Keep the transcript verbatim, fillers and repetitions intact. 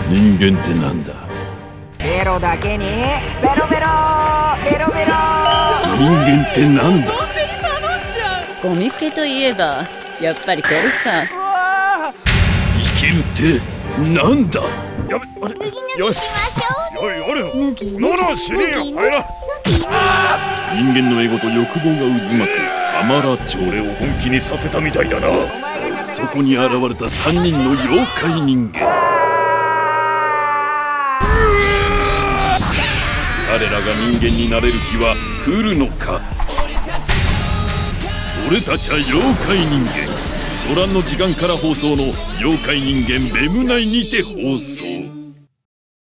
人間ってなんだ。 ベロだけにベロベロベロベロ。 人間ってなんだ。 ゴミ系といえばやっぱりこれさ。 生きるってなんだ。やべ、あれ、 脱ぎ脱ぎしましょう。 おい、あれ、 脱ぎ脱ぎ物をしねえよ。 脱ぎ入ら。人間のエゴと欲望が渦巻くアマラ町。俺を本気にさせたみたいだな。そこに現れた三人の妖怪人間。彼らが人間になれる日は来るのか。俺たちは妖怪人間。ご覧の時間から放送の妖怪人間ベムナイにて放送。